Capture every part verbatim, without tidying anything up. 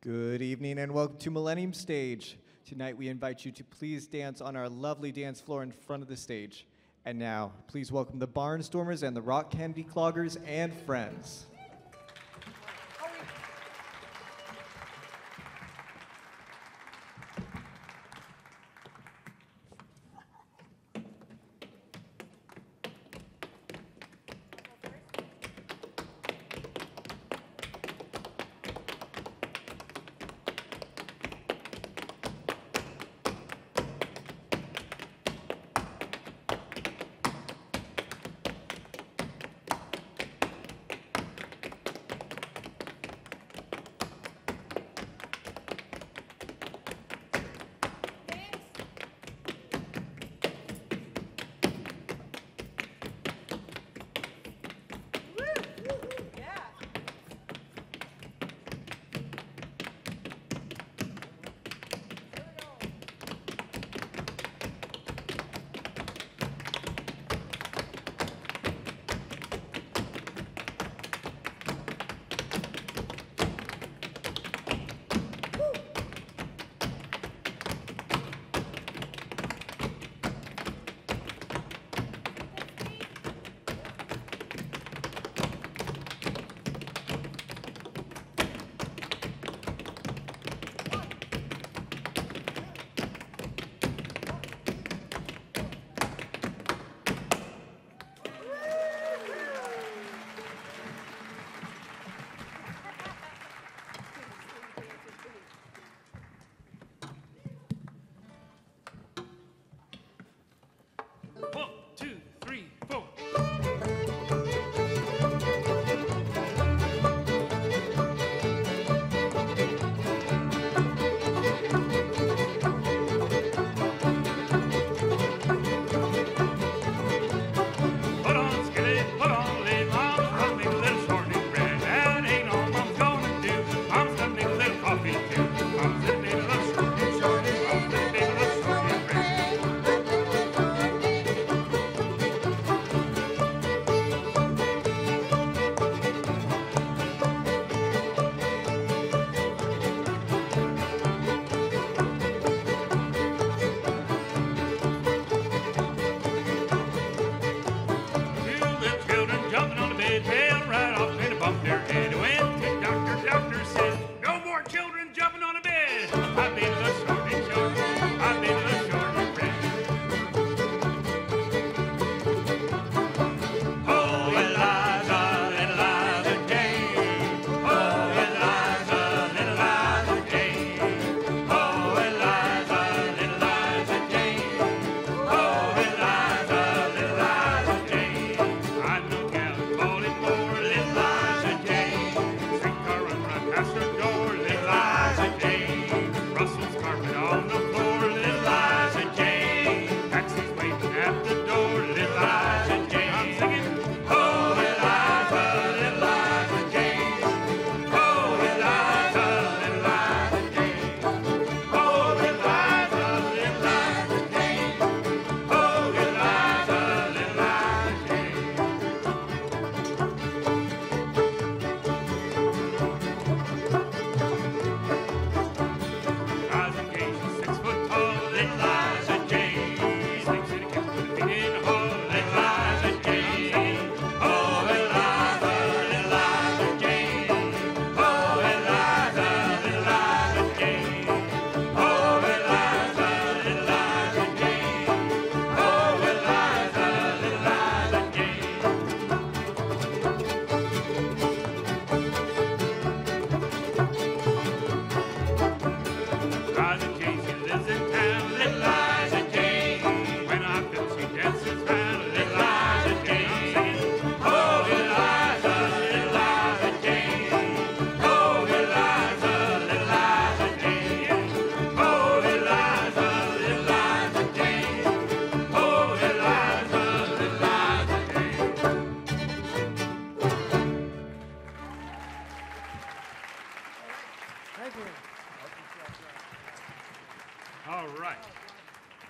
Good evening and welcome to Millennium Stage. Tonight we invite you to please dance on our lovely dance floor in front of the stage. And now, please welcome the Barnstormers and the Rock Candy Cloggers and friends.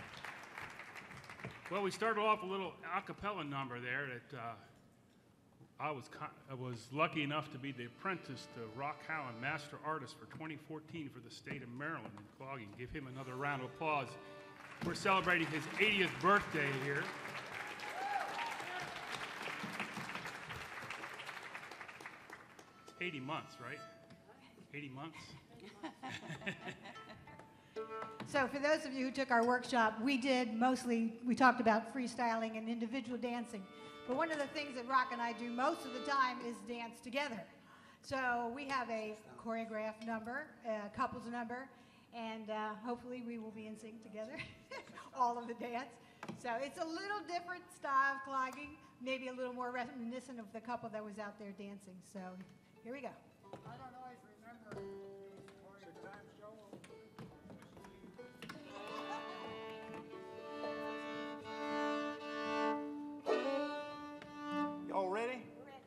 Well, we started off a little a cappella number there that uh, I was I was lucky enough to be the apprentice to Rock Howland, Master Artist for twenty fourteen for the state of Maryland in Clogging. Give him another round of applause. We're celebrating his eightieth birthday here. It's eighty months, right? eighty months. So for those of you who took our workshop, we did mostly, we talked about freestyling and individual dancing. But one of the things that Rock and I do most of the time is dance together. So we have a choreographed number, a couples number, and uh, hopefully we will be in sync together, all of the dance. So it's a little different style of clogging, maybe a little more reminiscent of the couple that was out there dancing. So here we go. I don't always remember. Six times, Joe. Y'all ready?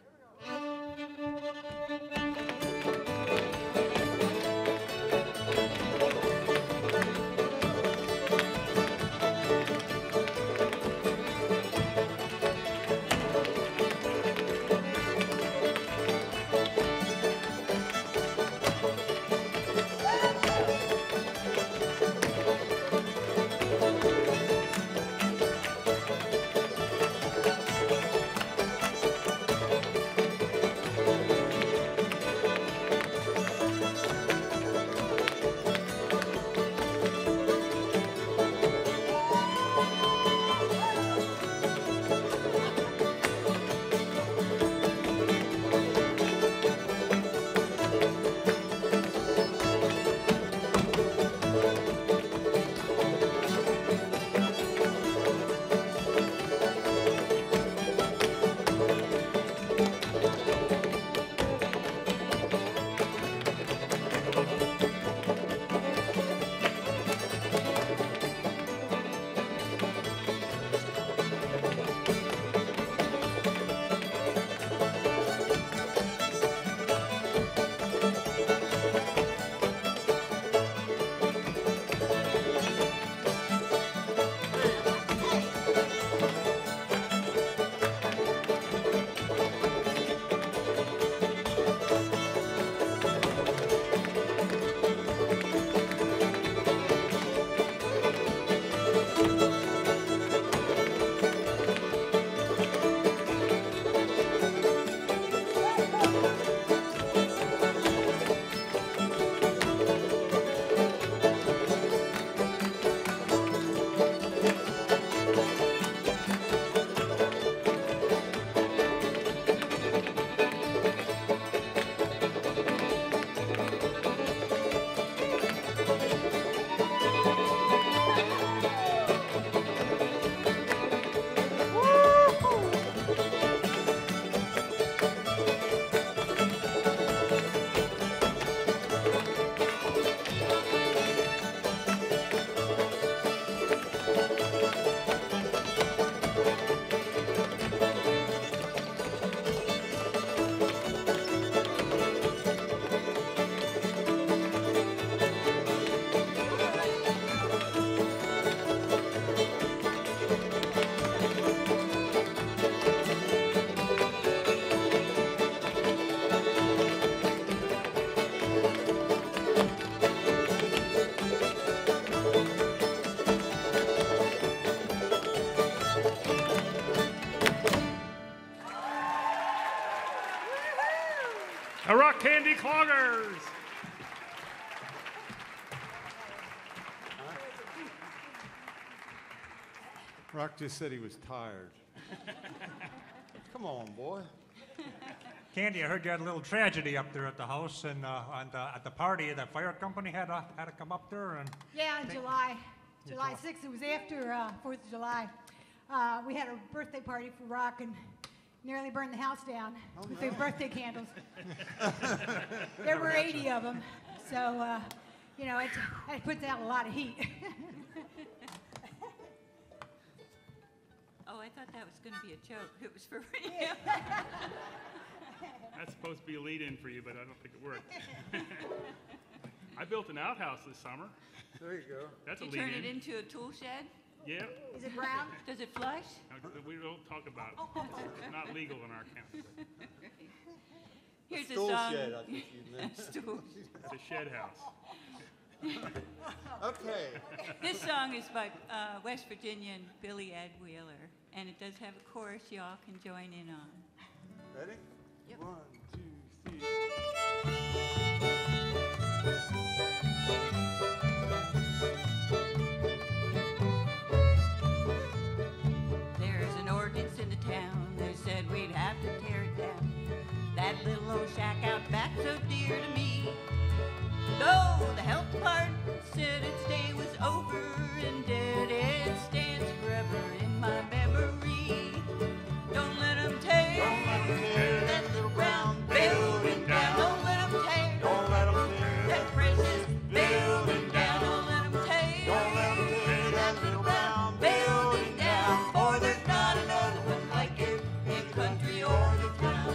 The Rock Candy Cloggers. Rock just said he was tired. Come on, boy. Candy, I heard you had a little tragedy up there at the house, and uh, and, uh, at the party, the fire company had to, had to come up there and... Yeah, in July. July sixth, it was after uh, fourth of July. Uh, we had a birthday party for Rock and nearly burned the house down Oh, with no. the birthday candles. There were eighty of them, so, uh, you know, it, it puts out a lot of heat. Oh, I thought that was going to be a joke. It was for real. That's supposed to be a lead-in for you, but I don't think it worked. I built an outhouse this summer. There you go. That's a You turn it lead-in. into a tool shed? Yeah. Is it brown? Does it flush? No, we don't talk about it. It's not legal in our county. but a Stool song. shed, I think you meant. Stool. It's a shed house. Okay. This song is by uh, West Virginian Billy Ed Wheeler, and it does have a chorus y'all can join in on. Ready? Yep. One, two, three. There's an ordinance in the town. They said we'd have to tear it down. That little old shack out back so dear to me. Though the health department said its day was over and dead, it stands forever in my memory. Don't let 'em tear, Don't let 'em tear that little brown building down. Don't let 'em tear, Don't let 'em tear that precious building down. Don't let 'em tear, Don't let 'em tear that little brown building down. For there's not another one like it in country or the town.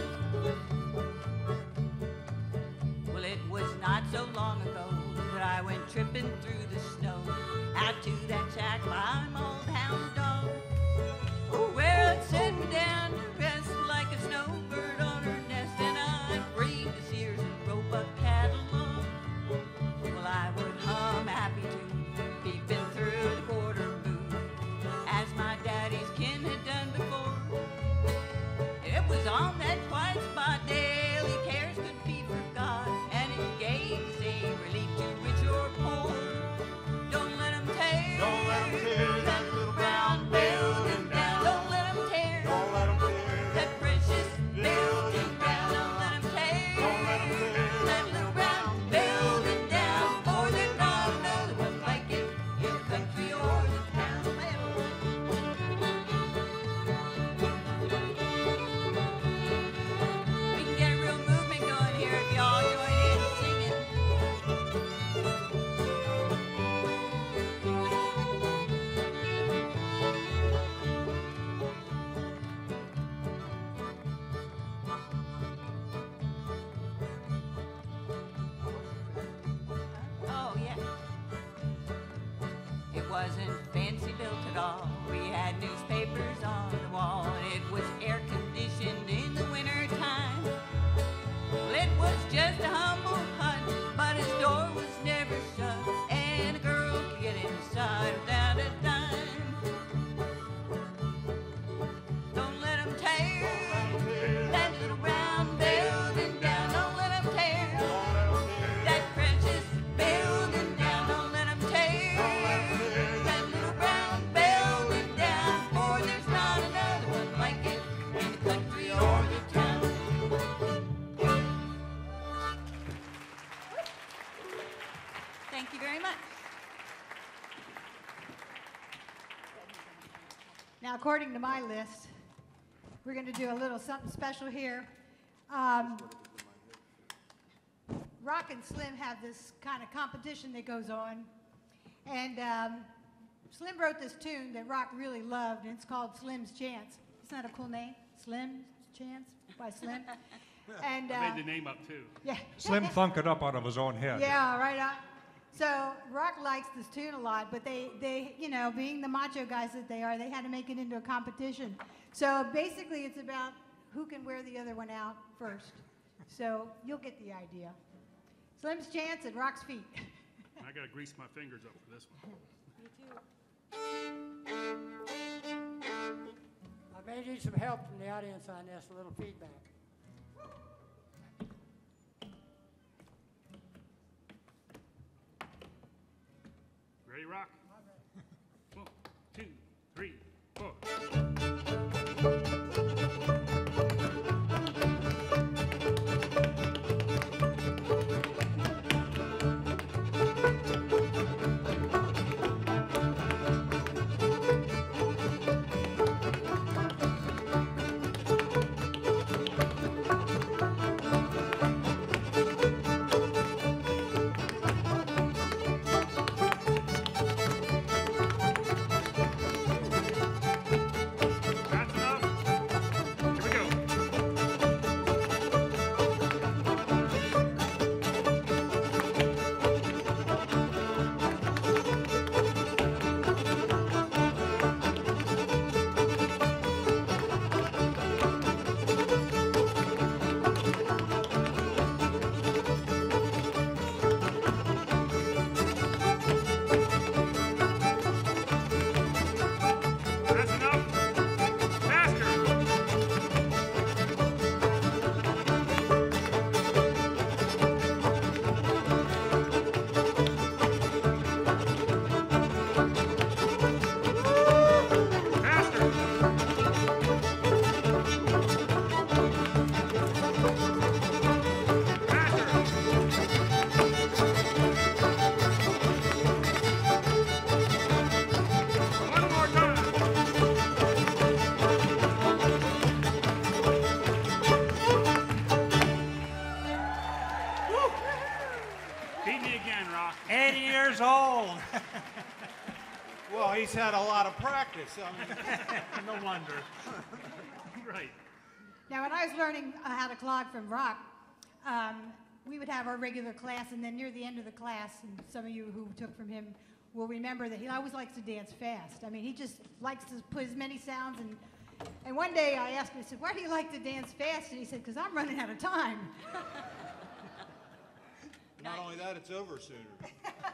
Well, it was not so long ago that I went tripping through the snow out to that shack by my old hound dog, where I'd set me down to rest like a snowbird on her nest, and I'd breathe the sears and roebuck catalog. Well, I would hum happy tune, peeping through the quarter moon, as my daddy's kin had done before. It was on that quiet spot daily cares could be forgot, and it gave us a relief to rich or poor. Don't let 'em tear, Don't let 'em tear that little brown building down. Don't let 'em tear, Don't let 'em tear that precious building down. Don't let 'em tear, Don't let 'em tear that little brown building down. For there's not another one like it in the country or the town. We can get a real movement going here if y'all join in singing. Oh, yeah. It wasn't fancy built at all. We had newspapers on the wall, and it was air conditioned in the winter time. Well, it was just a humble hut, but its door was never shut, and a girl could get inside without a dime. Don't let 'em tear that little brown building down. Don't let 'em tear that precious building down. Don't let 'em tear that little brown building down. For there's not another one like it in the country or the town. Thank you very much. Now, according to my list, we're going to do a little something special here. Um, Rock and Slim have this kind of competition that goes on. And um, Slim wrote this tune that Rock really loved, and it's called Slim's Chance. Isn't that a cool name? Slim's Chance by Slim. And I uh, made the name up too. yeah. Slim thunk it up out of his own head. Yeah, right on. So Rock likes this tune a lot, but they, they, you know, being the macho guys that they are, they had to make it into a competition. So basically it's about who can wear the other one out first. So you'll get the idea. Slim's Chance and Rock's feet. I gotta grease my fingers up for this one. I may need some help from the audience on this, a little feedback. Ready, Rock? One, two, three, four. One more time. Woo. Beat me again, Rock. eighty years old. Well, he's had a lot of practice. I mean, No wonder. Right. Now, when I was learning uh, how to clog from Rock, um, we would have our regular class, and then near the end of the class, and some of you who took from him will remember that he always likes to dance fast. I mean, he just likes to put as many sounds. And, and one day I asked him, I said, why do you like to dance fast? And he said, because I'm running out of time. not only that, it's over sooner.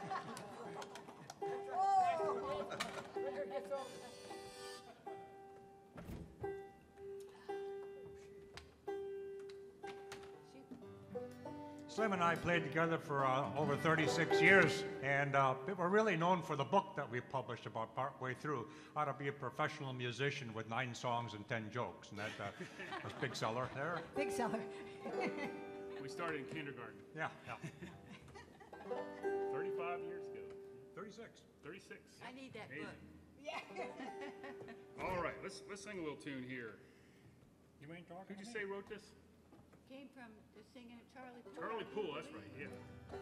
Slim and I played together for uh, over thirty-six years, and uh, we were really known for the book that we published about partway through, How to Be a Professional Musician with Nine Songs and Ten Jokes, and that uh, was a big seller there. Big seller. We started in kindergarten Yeah, yeah. thirty-five years ago. thirty-six. thirty-six. I need that Amazing. book. All right, let's let's sing a little tune here. You ain't talking Who'd you to say me? wrote this? Came from the singing of Charlie Poole. Charlie Poole, that's right, yeah.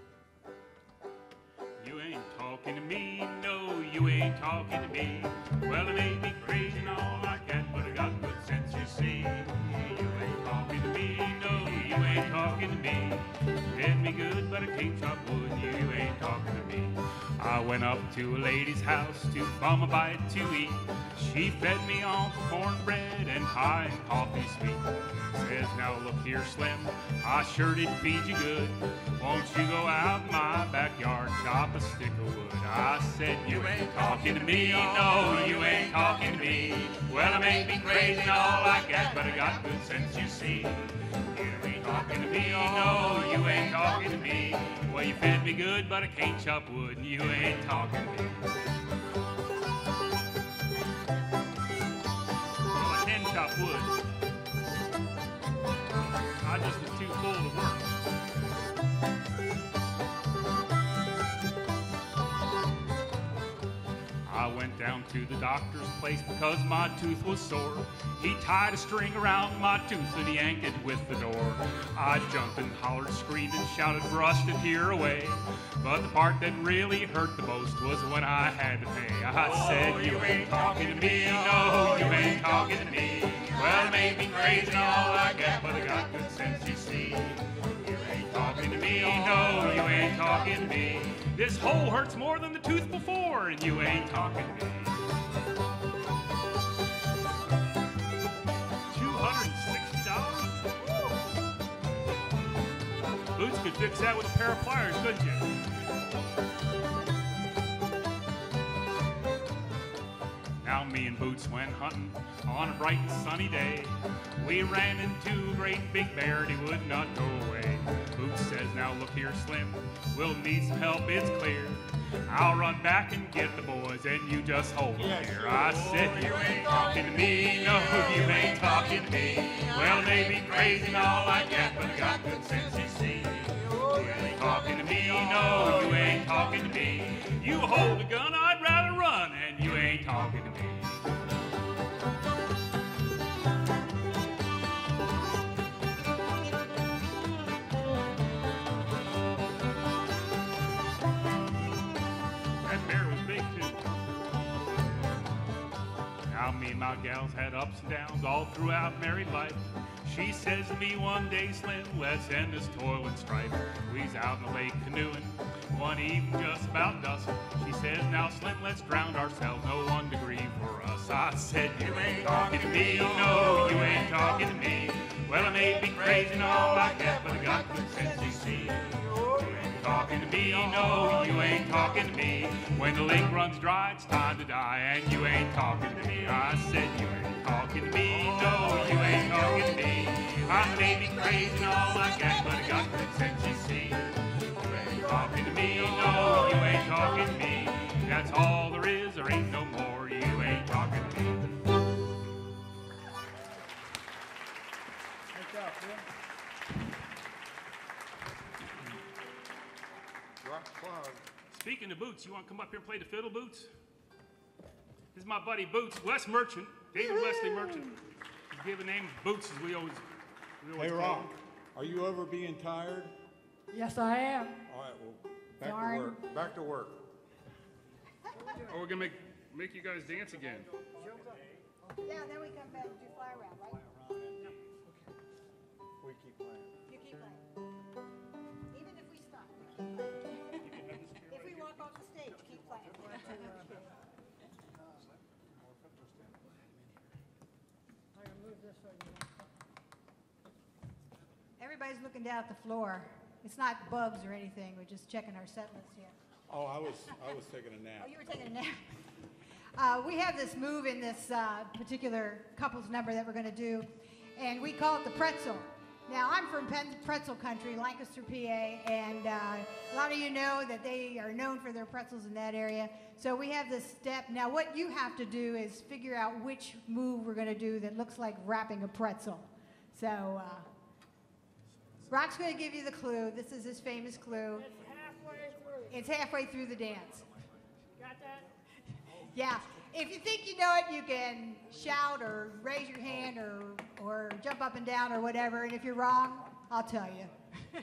You ain't talking to me, no, you ain't talking to me. Well, it may be crazy and all like that, but I got good sense, you see. You ain't talking to me, no, you ain't talking to me. Fed me good, but I can't chop wood, you ain't talking to me. I went up to a lady's house to bum a bite to eat. She fed me on cornbread and pie and coffee sweet. Says, now look here, Slim, I sure did feed you good. Won't you go out in my backyard, chop a stick of wood? I said, you ain't talking to me, no, you ain't talking to me. Well, I may be crazy and all like that, but I got good sense, you see. You ain't talking to me, no, you ain't talking to me. Well, you fed me good, but I can't chop wood, and you ain't talking to me. Well, I can chop wood. I just was too full to work. I went down to the doctor's place because my tooth was sore. He tied a string around my tooth and he yanked it with the door. I jumped and hollered, screamed and shouted, brushed a tear away. But the part that really hurt the most was when I had to pay. I said, you ain't talking to me, no, you ain't talking to me. Well, it made me crazy and all like that, but I got good sense, you see. You ain't talking to me, no, you ain't talking to me. This hole hurts more than the tooth before, and you ain't talking to me. two hundred sixty dollars? Boots could fix that with a pair of pliers, couldn't you? Now me and Boots went hunting on a bright and sunny day. We ran into a great big bear and he would not go away. Boots says, now look here, Slim, we'll need some help, it's clear. I'll run back and get the boys and you just hold them Yes, here. sir. I said, you ain't talking to me, no, you ain't talking to me. Well, it may be crazy and all like that, but I got good sense, you see. You ain't talking to me, no, you ain't talking to me. You hold a gun, I'd rather run, and you ain't talking to me. That bear was big too. Now me and my gals had ups and downs all throughout married life. She says to me one day, Slim, let's end this toil and strife. We's out in the lake canoeing, one evening just about dusk. She says, now Slim, let's drown ourselves, no one to grieve for us. I said, you ain't talking to me, no, you ain't talking to me. Well, I may be crazy and all like that, but I got good sense, you see. You ain't talking to me, no, you ain't talking to me. When the lake runs dry, it's time to die, and you ain't talking to me. I said, you ain't talking to me, no, you ain't talking to me. I may be crazy and all like that, but I got good sense, you see. You ain't talking to me, no, you ain't talking to me. That's all there is, there ain't no more, you ain't talking to me. Good job, Phil. Rock Clog. Speaking of Boots, you want to come up here and play the fiddle, Boots? This is my buddy Boots, Wes Merchant, David Wesley Merchant. We give a name Boots as we always, we always Hey, call Rock, him. are you ever being tired? Yes, I am. All right, well, back Darn. to work. Back to work. Oh, we're gonna make make you guys dance again. Yeah, then we come back and do fly around, right? We keep playing. You keep playing. Even if we stop, you keep playing. If we walk off the stage, keep playing. I can move this way. Everybody's looking down at the floor. It's not bugs or anything. We're just checking our set list here. Oh, I was, I was taking a Oh, nap. you were taking a nap. Uh, we have this move in this uh, particular couple's number that we're going to do, and we call it the pretzel. Now, I'm from Pen- pretzel country, Lancaster, P A, and uh, a lot of you know that they are known for their pretzels in that area. So we have this step. Now, what you have to do is figure out which move we're going to do that looks like wrapping a pretzel. So uh, Rock's going to give you the clue. This is his famous clue. It's halfway through. It's halfway through the dance. Got that? Yeah. If you think you know it, you can shout or raise your hand or, or jump up and down or whatever. And if you're wrong, I'll tell you.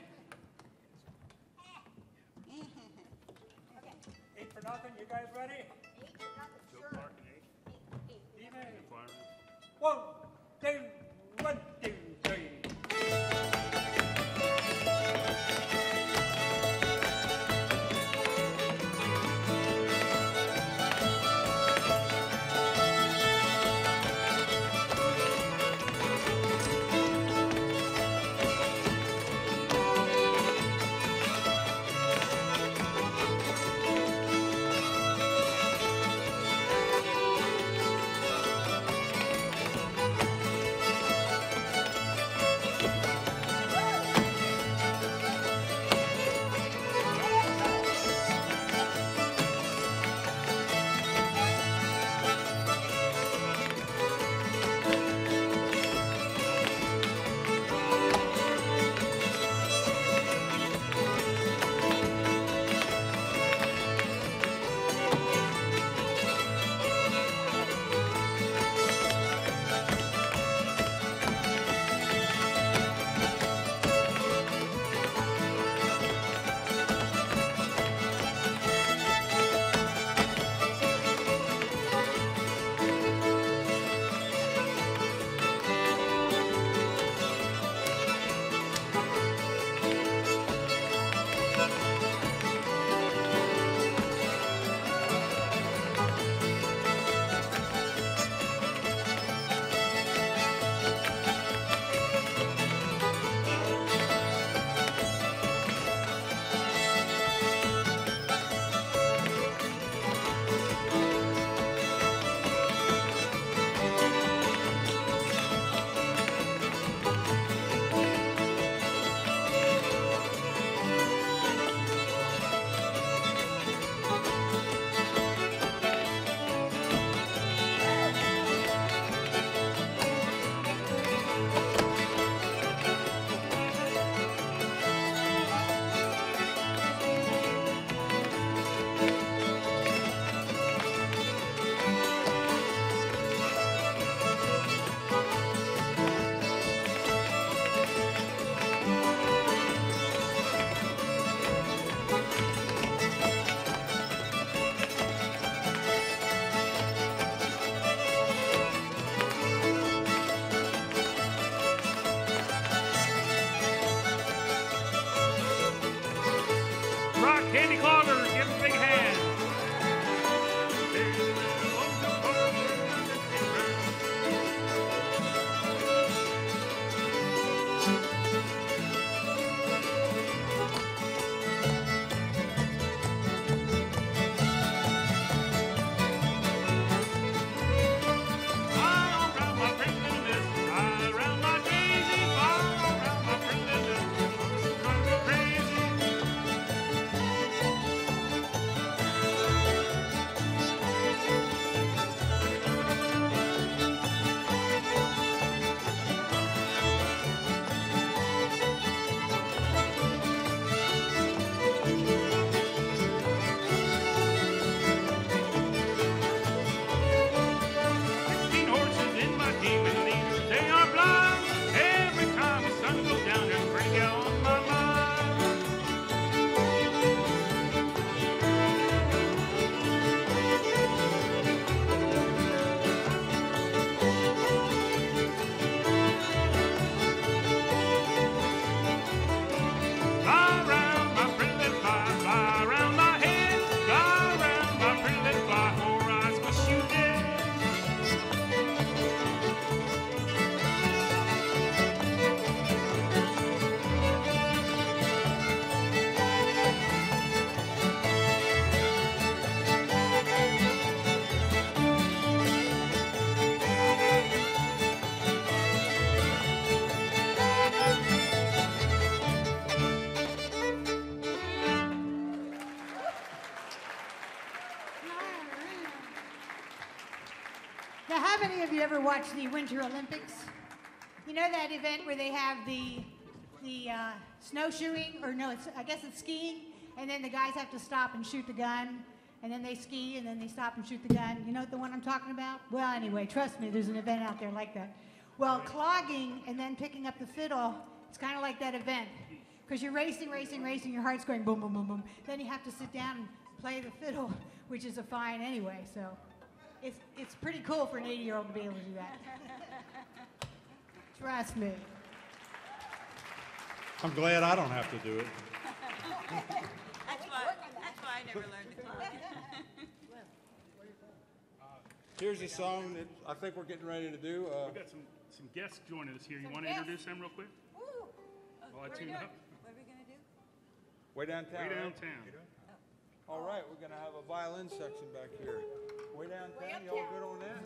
Eight for nothing. You guys ready? One, two, one, two, three. Now, how many of you ever watched the Winter Olympics? You know that event where they have the the uh, snowshoeing, or no, it's, I guess it's skiing, and then the guys have to stop and shoot the gun, and then they ski, and then they stop and shoot the gun. You know the one I'm talking about? Well, anyway, trust me, there's an event out there like that. Well, clogging and then picking up the fiddle, it's kind of like that event. Because you're racing, racing, racing, your heart's going boom, boom, boom, boom. Then you have to sit down and play the fiddle, which is a fine anyway, so it's, it's pretty cool for an eighty-year-old to be able to do that. Trust me. I'm glad I don't have to do it. That's why, that's why I never learned to clog. Here's a song that I think we're getting ready to do. Uh, We've got some, some guests joining us here. You Some want to guests. introduce them real quick? Woo! Oh, While I what are we tune doing? up. What are we gonna do? way downtown. Way right? downtown. All right, we're going to have a violin section back here. Way downtown, y'all good on that?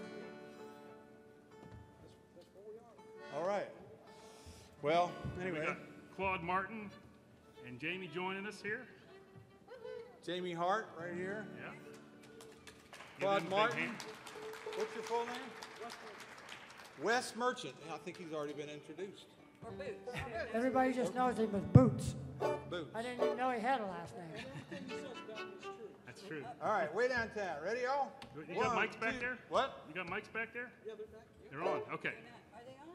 All right. Well, We anyway, got Claude Martin and Jamie joining us here. Jamie Hart right here. Yeah. Give Claude them a big Martin. hand. What's your full name? Wes Merchant. I think he's already been introduced. Or boots? Everybody just knows him as Boots. Boots. I didn't even know he had a last name. That's true. All right, way downtown. Ready, y'all? You got One, mics back two- there? What? You got mics back there? Yeah, they're back. They're on. Okay. Are they on?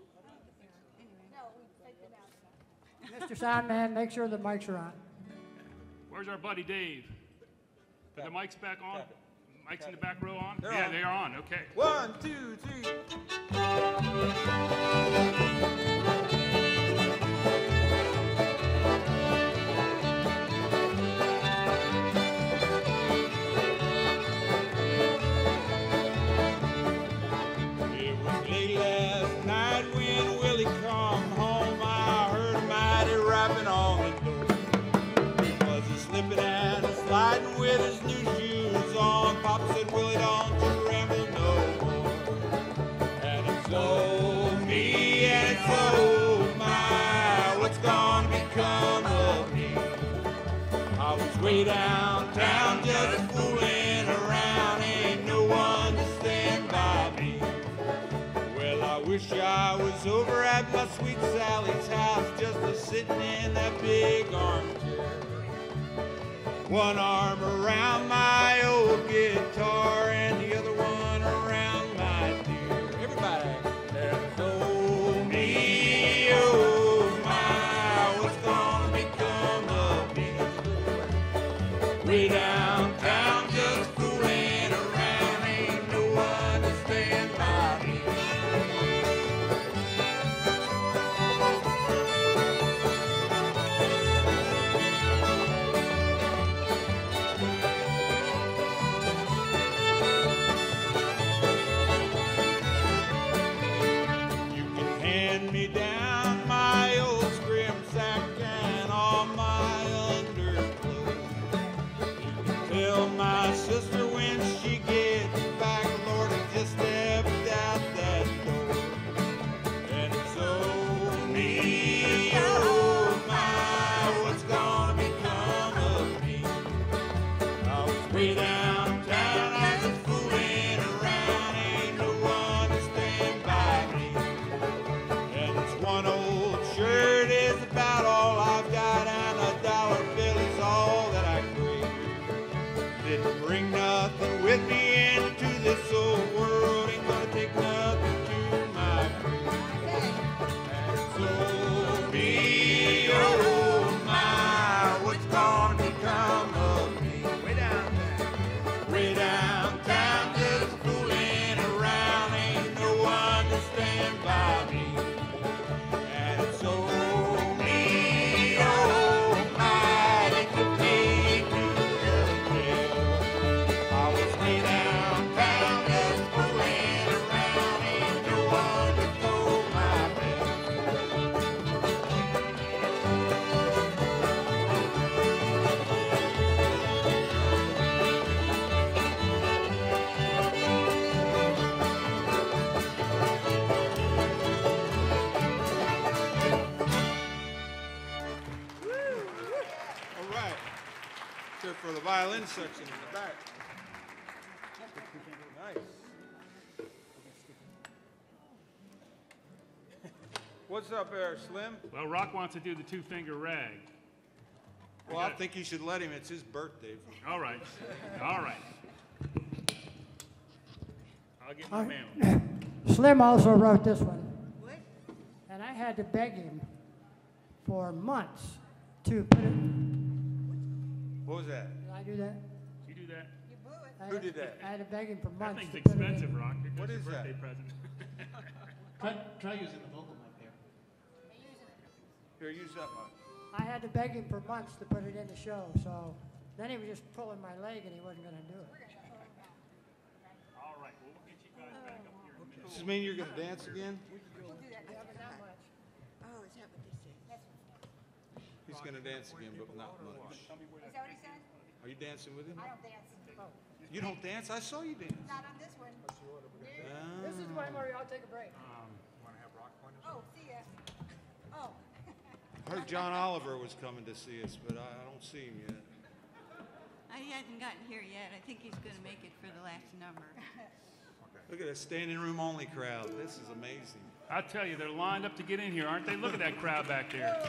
Anyway. Mister Soundman, make sure the mics are on. Where's our buddy Dave? Are the mics back on? Tap Mics in the back row on? They're yeah, on. they are on. Okay. One, two, three. It was late last night when Willie come home. I heard a mighty rapping on the door. He was a slipping and a sliding with his new shoes on. Pop said, Willie, don't you ramble no more. And it's oh me and it's oh my, what's gonna become of me? I was way downtown just fooling around, ain't no one to stand by me. Well, I wish I was over at my sweet Sally's house, just a sitting in that big armchair. One arm around my old guitar and the other one around my dear. Everybody. And oh me, oh my, what's gonna become of me? Way downtown just fooling around, ain't no one to stand by me. You can hand me down my old scrim sack and all my underclothes. You can tell my sister when she gets back, Lord, I just stepped out that door. And it's oh me, oh my, what's gonna become of me? I was way downtown, I was fooling around, ain't no one to stand by me. And this one old shirt is about all I've got, and a dollar bill is all that I crave. Didn't bring nothing with me into this old world, ain't gonna take nothing to my grave. And so me, oh my, what's gonna become of me? Way downtown, way downtown, just fooling around, ain't no one to stand by me. And so me, oh my, they took me to the jail. I was way downtown, just fooling around, ain't no one to pull my bell. All right. Here for the violin section in the back. Nice. What's up there, Slim? Well, Rock wants to do the two-finger rag. Well, I think you should let him. It's his birthday. All right. All right. I'll get my All man. right. Slim also wrote this one, What? and I had to beg him for months to put it. What was that? Did I do that? You do that? You blew it. I Who had- did that? I had to beg him for That months thing's to put it expensive, in. Rock. Here goes What your is birthday that? present. Try, try using the vocal mic there. Here, use that one. I had to beg him for months to put it in the show, so then he was just pulling my leg and he wasn't going to do it. All right. Well, we'll get you guys back up here in a minute. Does this mean you're going to dance again? We'll do that. Oh, is that what this is? He's going to dance again, but not much. Is that what he said? Are you dancing with him? I don't dance. You don't dance? I saw you dance. Not on this one. This is why, Murray, I'll take a break. Want to have rock one? Oh, see ya. Oh. I heard John Oliver was coming to see us, but I, I don't see him yet. I hasn't gotten here yet. I think he's going to make it for the last number. Look at that standing room only crowd. This is amazing. I tell you, they're lined up to get in here, aren't they? Look at that crowd back there.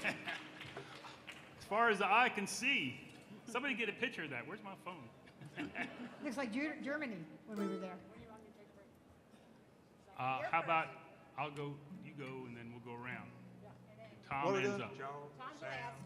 As far as the eye can see. Somebody get a picture of that. Where's my phone? Looks like Ger- Germany when we were there. Uh, how about I'll go, you go, and then we'll go around. Tom What are we ends doing? up. Joe, Sam,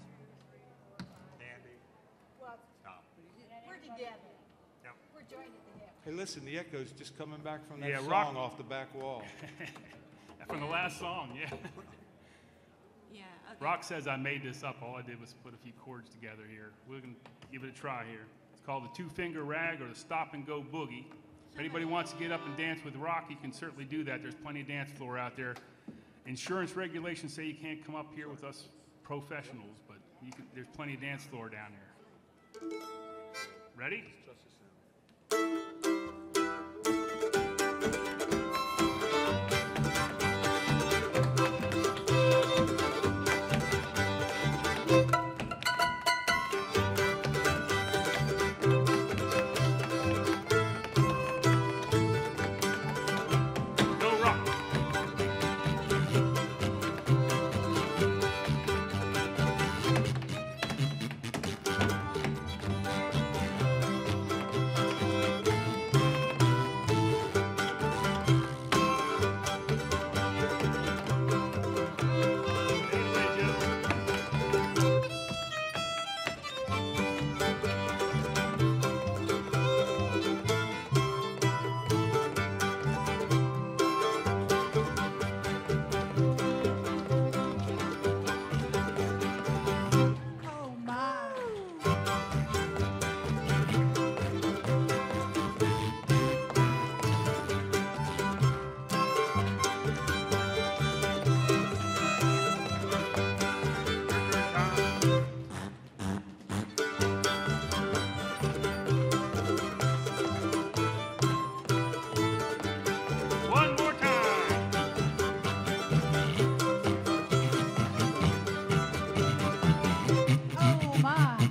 Andy, Well, Tom. we're together. Yep. We're joining together. Hey, listen, the echo's just coming back from that Yeah, song rock- off the back wall. From the last song, yeah. Yeah. Okay. Rock says I made this up. All I did was put a few chords together here. We're going to give it a try here. It's called the two-finger rag or the stop-and-go boogie. If anybody wants to get up and dance with Rock, you can certainly do that. There's plenty of dance floor out there. Insurance regulations say you can't come up here with us professionals, but you can, there's plenty of dance floor down there. Ready? Go Rock. Oh, my. One more time. Oh, my.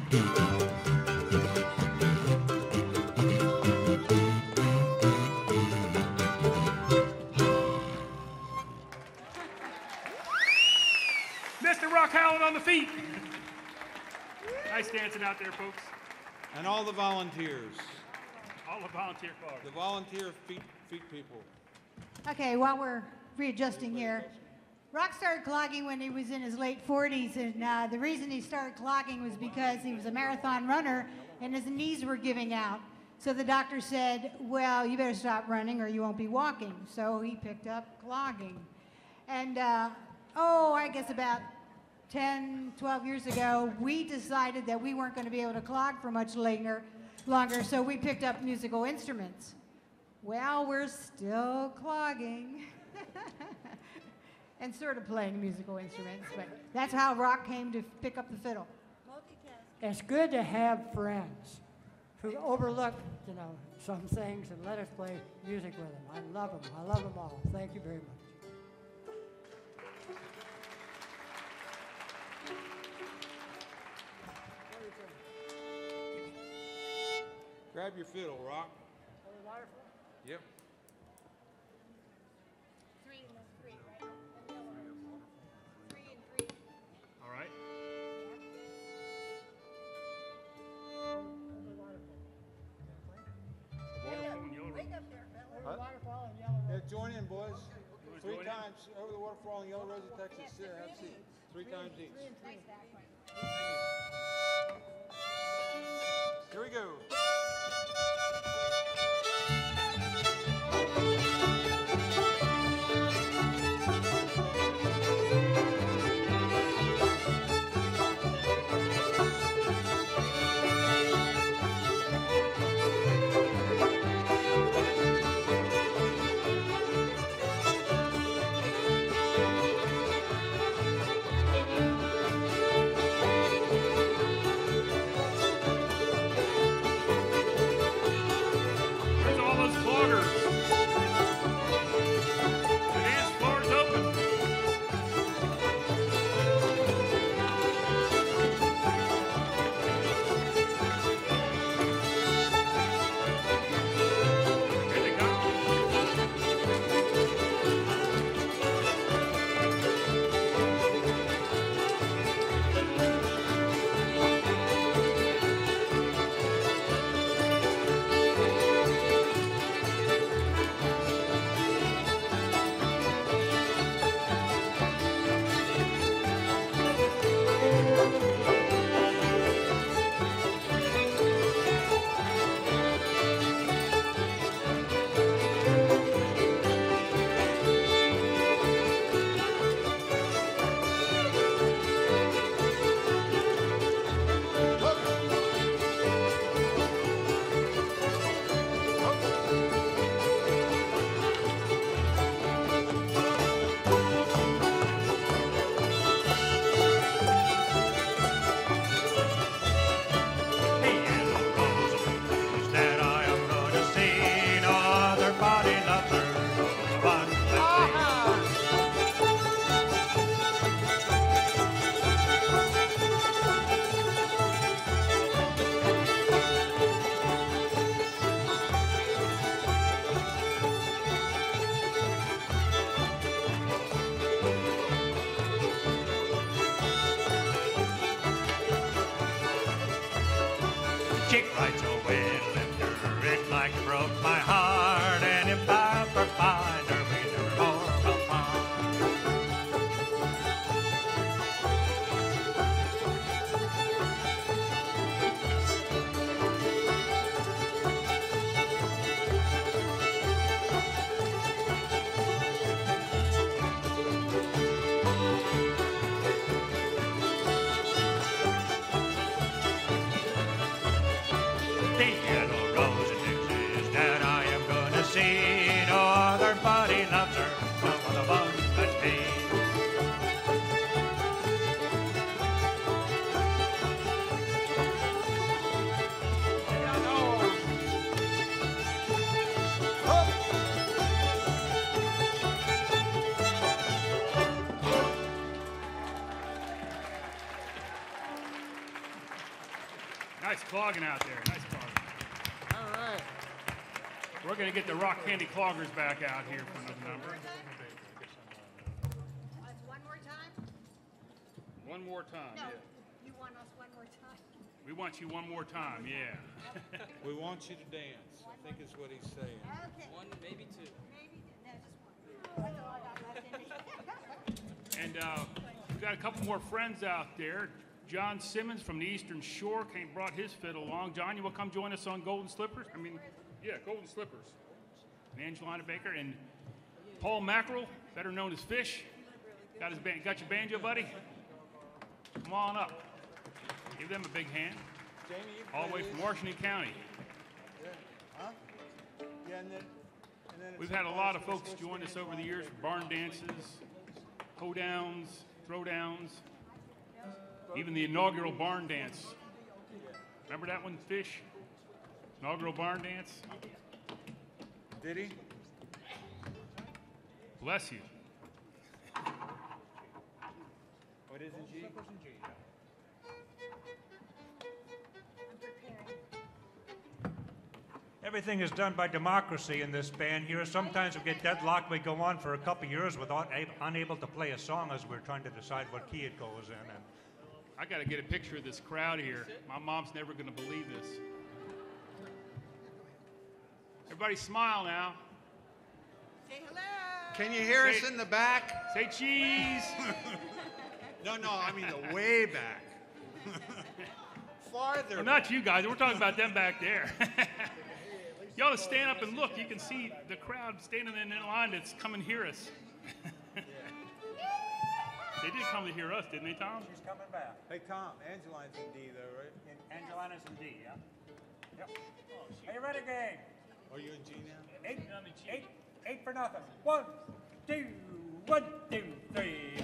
Mister Rock Howland on the feet. Nice dancing out there, folks. And all the volunteers, All the volunteer cloggers. the volunteer feet, feet people. Okay, while we're readjusting here, Rock started clogging when he was in his late forties, and uh, the reason he started clogging was because he was a marathon runner and his knees were giving out. So the doctor said, well, you better stop running or you won't be walking. So he picked up clogging. And, uh, oh, I guess about ten, twelve years ago, we decided that we weren't going to be able to clog for much later, longer, so we picked up musical instruments. Well, we're still clogging and sort of playing musical instruments, but that's how Rock came to pick up the fiddle. It's good to have friends who overlook, you know, some things and let us play music with them. I love them. I love them all. Thank you very much. Grab your fiddle, Rock. Yep. boys. wanna Three join in? times over the waterfall in Yellow Rose, Texas. Sit, have a seat. Three times each. Here we go. There's all those cloggers. The dance floor is open. Here they go. That I am gonna see no other body lover, no one but me. Chick rides away, left her, it like broke my heart, and if I ever find her, we never more will part. The yellow rose in Texas that I am gonna see. No other body loves her, no other one but me. Nice clogging out there. Nice clogging. All right. We're going to get the Rock Candy Cloggers back out here for another number. One more time? One more time. No, Yeah. you want us one more time? We want you one more time. Yeah. We want you to dance. I think is what he's saying. Okay. One, maybe two. Maybe, no, just one. That's all I got left in me. And uh, we've got a couple more friends out there. John Simmons from the Eastern Shore came brought his fiddle along. John, you will come join us on Golden Slippers? I mean, yeah, Golden Slippers. And Angelina Baker and Paul Mackerel, better known as Fish. Got his ban- got your banjo, buddy? Come on up. Give them a big hand. Jamie, you All the way play from this? Washington County. Yeah. Huh? Yeah, and then, and then We've it's had a lot of sometimes folks switch join us the over the line. years for barn dances, hoedowns, throwdowns, even the inaugural barn dance. Remember that one, Fish? Inaugural barn dance? Did he? Bless you. Oh, it is in G? Everything is done by democracy in this band here. Sometimes we get deadlocked. We go on for a couple years without a- unable to play a song as we're trying to decide what key it goes in. And I got to get a picture of this crowd here. My mom's never going to believe this. Everybody smile now. Say hello. Can you hear Say- us in the back? Say cheese. No, no, I mean the way back. Farther. Well, not you guys. We're talking about them back there. You ought to stand up and look. You can see the crowd standing in the line that's come and hear us. They did come to hear us, didn't they, Tom? She's coming back. Hey, Tom, Angeline's in D, though, right? In Angelina's in D, yeah? Yep. Are you ready, gang? Are you in G now? Eight, eight, eight for nothing. One, two, one, two, three.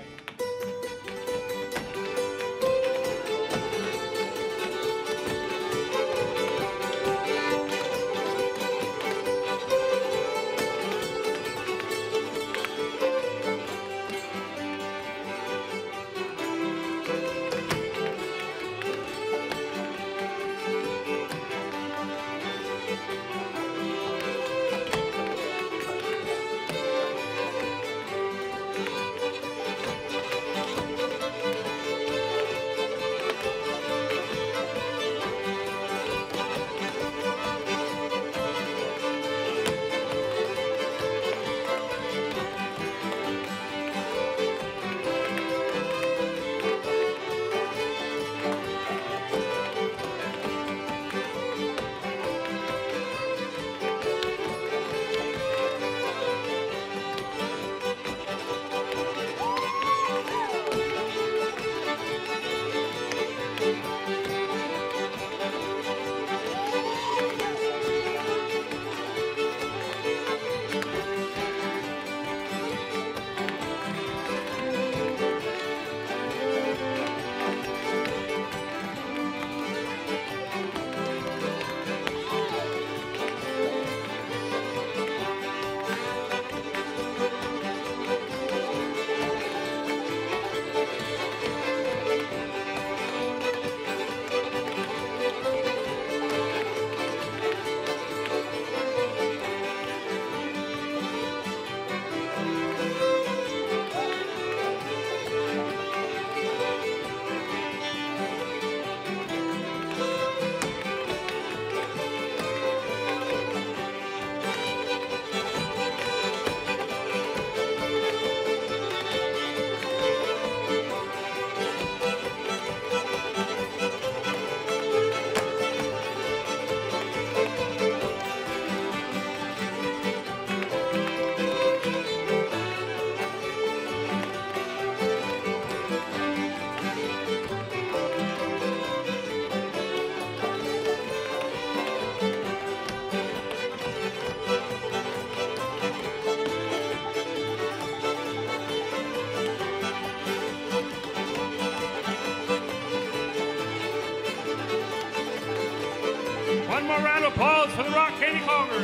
One more round of applause for the Rock Candy Cloggers.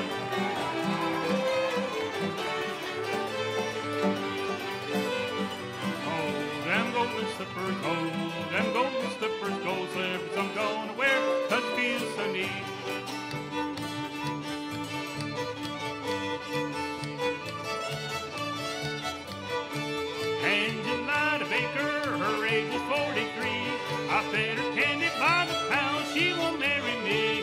Oh, them golden slippers, oh, them golden slippers, gold slippers I'm gonna wear, 'cause it feels so neat. Angelina Baker, her age is forty-three. I fed her candy by the pound, she won't marry me.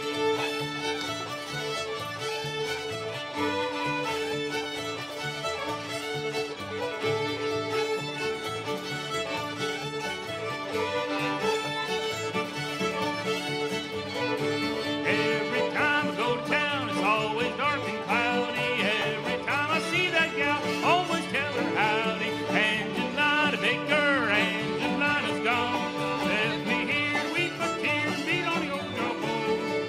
Every time I go to town, it's always dark and cloudy. Every time I see that gal, always tell her howdy. Angelina Baker, Angelina's gone. Left me here to weep a tear and beat on the old trombone.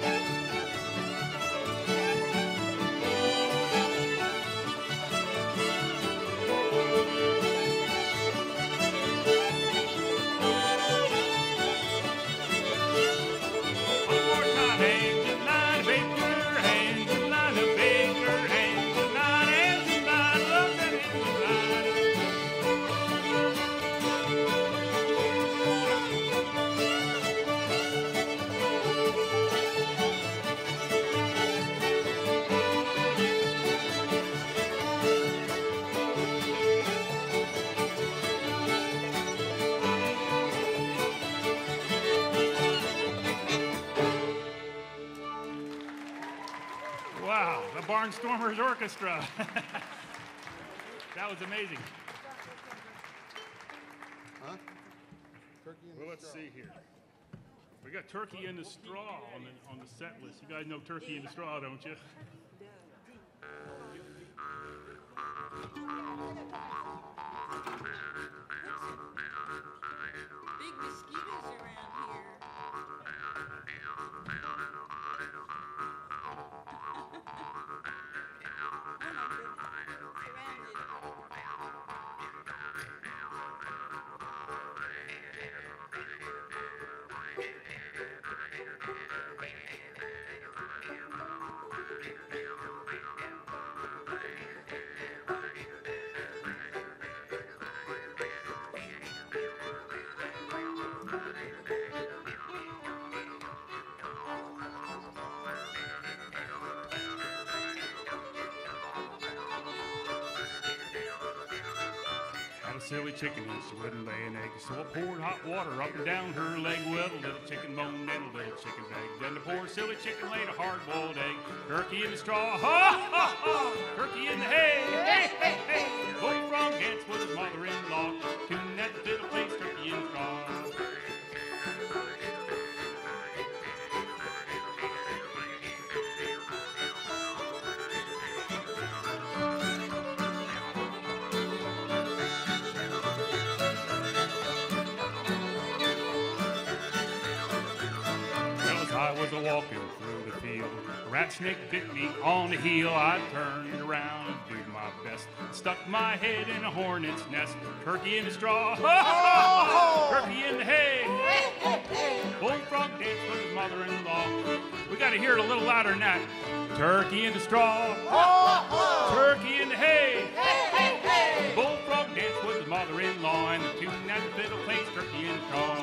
One more time, Angelina Baker, Angelina Baker, Angelina, Angelina, love that Angelina. Wow, the Barnstormers Orchestra. That was amazing. Huh? Turkey in Well, the let's straw. see here. We got turkey in the straw on the on the set list. You guys know turkey in the straw, don't you? Big mosquitoes around here. Silly chicken and she wouldn't lay an egg, so I poured hot water up and down her leg. Well, the little chicken moaned and the little chicken begged. Then the poor silly chicken laid a hard-boiled egg. Turkey in the straw, ha ha ha! Turkey in the hay, hey hey hey! Bullfrog danced with his mother-in-law. Tune at the fiddle plays turkey in the straw. I was a walking through the field. A rat snake bit me on the heel. I turned around and did my best. Stuck my head in a hornet's nest. Turkey in the straw. Oh! Turkey in the hay. Bullfrog danced with his mother-in-law. We got to hear it a little louder than that. Turkey in the straw. Oh! Turkey in the hay. Bullfrog danced with his mother-in-law. And the tune at the fiddle plays turkey in the straw.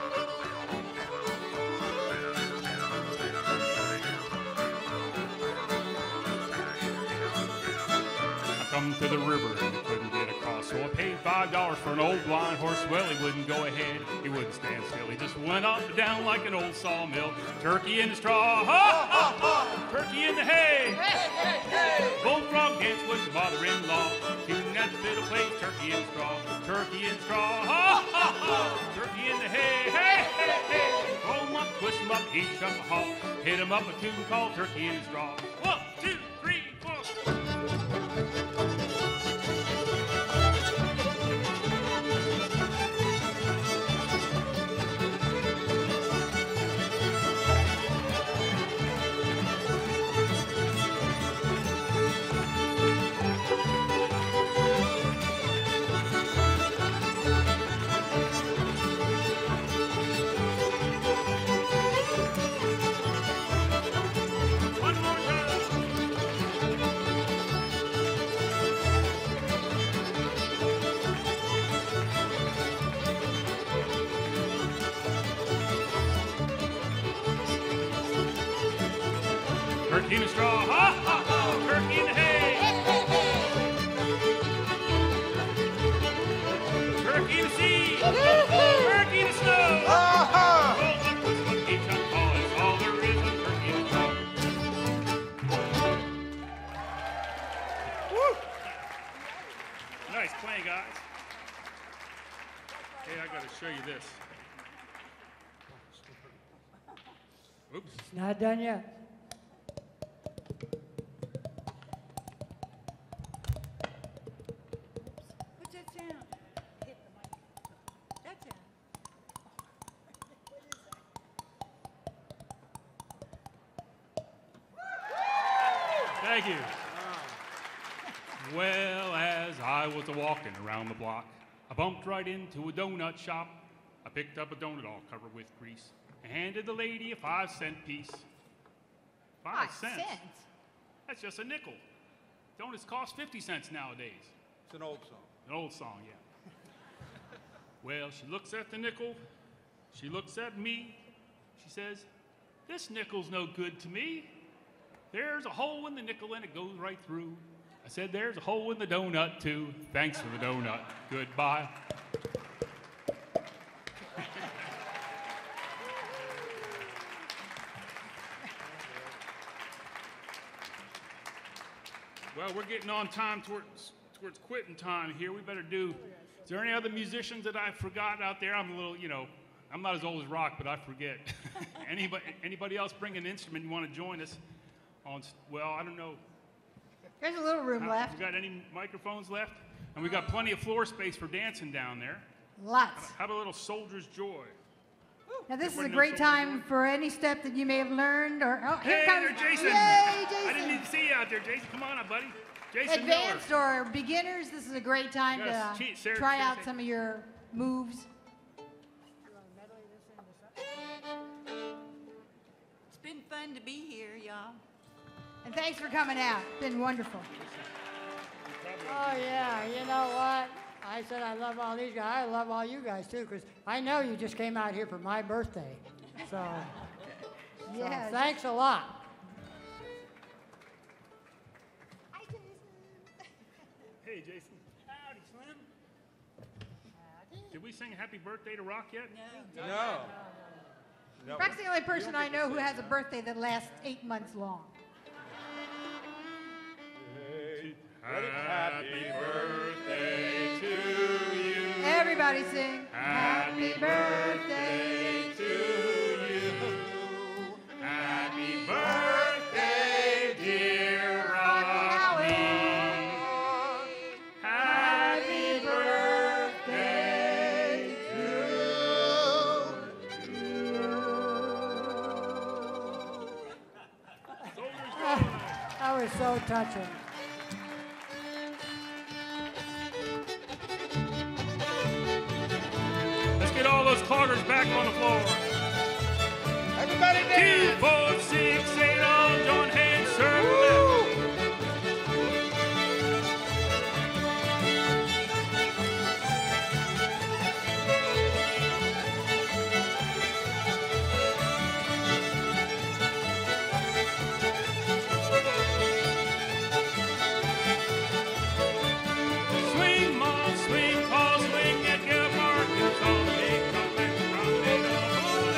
Come to the river and he couldn't get across, so I paid five dollars for an old blind horse. Well, he wouldn't go ahead, he wouldn't stand still. He just went up and down like an old sawmill. Turkey in the straw, ha ha ha! Turkey in the hay, hey, hey, hey! Bullfrog danced with his mother-in-law. Tune at the fiddle plays turkey in the straw. Turkey in the straw, ha ha ha! Turkey in the hay, hey, hey, hey! Throw him up, twist him up, he shut the hall. Hit him up a tune called Turkey in the Straw. One, two, three, four. Turkey in the straw, ha ha ha! Turkey in the hay, turkey in the sea, turkey in the snow. Roll up, twist up, each up, all is all there is of turkey in the straw. Woo! Nice playing, guys. Hey, I got to show you this. Oops. It's not done yet. What's that sound? Hit the mic. That sound. Thank you. Well, as I was a-walking around the block, I bumped right into a donut shop. I picked up a donut all covered with grease and handed the lady a five-cent piece. Five, Five cents? cents? That's just a nickel. Donuts cost fifty cents nowadays. It's an old song. An old song, yeah. Well, she looks at the nickel. She looks at me. She says, "This nickel's no good to me. There's a hole in the nickel and it goes right through." I said, "There's a hole in the donut, too. Thanks for the donut. Goodbye." Well, we're getting on time towards towards quitting time here. We better do. Is there any other musicians that I forgot out there? I'm a little, you know, I'm not as old as Rock, but I forget. anybody, anybody else bring an instrument you want to join us on? Well, I don't know. There's a little room How, left. We got any microphones left? And we got plenty of floor space for dancing down there. Lots. How about a little Soldier's Joy? Now this is a Everybody knows great Soldier's time for any step that you may have learned or oh, here Hey, comes there, Jason. Yay, I Jason. didn't need to see you out there, Jason. Come on up, buddy. Jason Advanced or beginners, this is a great time Yes, to cheat, Sarah, try Sarah, out Sarah. some of your moves. It's been fun to be here, y'all. And thanks for coming out. It's been wonderful. Oh, yeah, you know what? I said I love all these guys. I love all you guys, too, because I know you just came out here for my birthday. So, so Yes. thanks a lot. Hi, Jason. Hey, Jason. Howdy, Slim. Did we sing Happy Birthday to Rock yet? No. No. No. Rock's the only person I know who has a birthday that lasts eight months long. Happy birthday to you. Everybody sing. Happy birthday to you. Happy birthday, dear Rocky. Happy birthday to you. That was so touching. Let's get all those cloggers back on the floor. Everybody Two, dance! four, six, eight, all join hands, circle left. Swing, mom, swing, Paul, swing, and get Mark. It's all they come back from it all.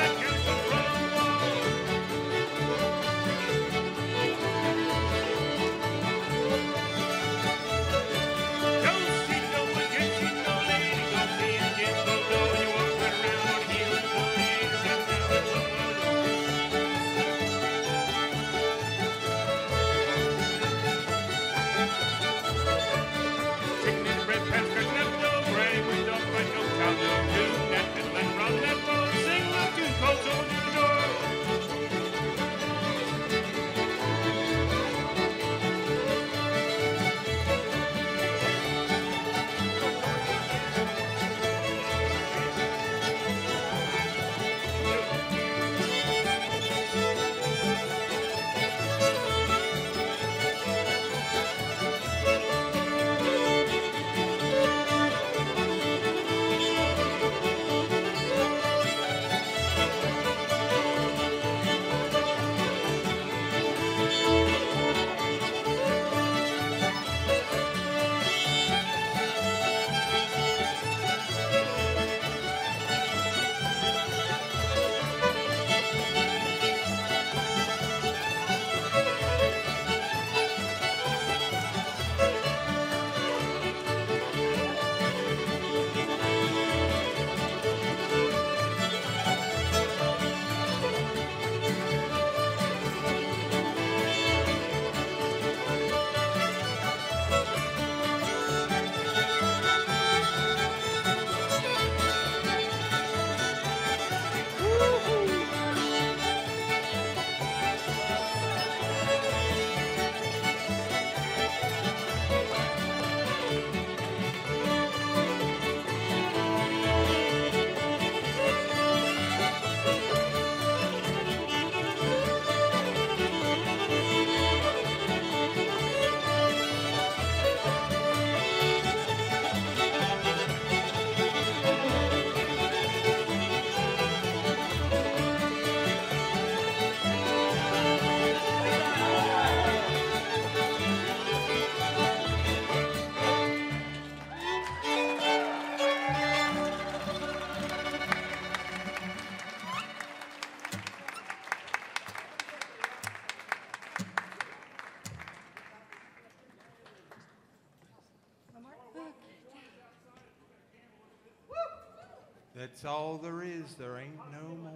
That's all there is, there ain't no more.